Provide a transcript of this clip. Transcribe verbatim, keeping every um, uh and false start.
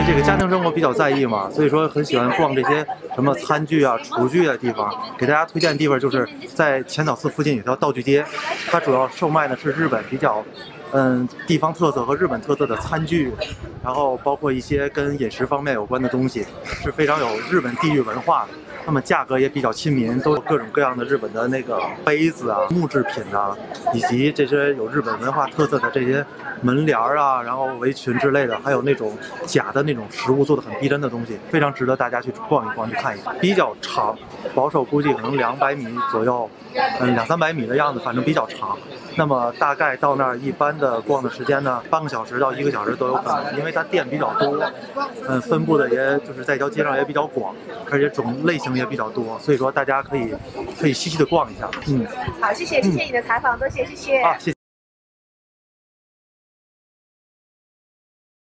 这个家庭生活比较在意嘛，所以说很喜欢逛这些什么餐具啊、厨具的地方。给大家推荐的地方就是在浅草寺附近有条道具街，它主要售卖的是日本比较。 嗯，地方特色和日本特色的餐具，然后包括一些跟饮食方面有关的东西，是非常有日本地域文化的。那么价格也比较亲民，都有各种各样的日本的那个杯子啊、木制品啊，以及这些有日本文化特色的这些门帘啊，然后围裙之类的，还有那种假的那种实物做的很逼真的东西，非常值得大家去逛一逛、去看一看。比较长，保守估计可能两百米左右，嗯，两三百米的样子，反正比较长。 那么大概到那儿一般的逛的时间呢，半个小时到一个小时都有可能，因为它店比较多，嗯，分布的也就是在一条街上也比较广，而且种类型也比较多，所以说大家可以可以细细的逛一下。嗯， 好，谢谢谢谢你的采访，多谢谢谢。 啊，谢谢。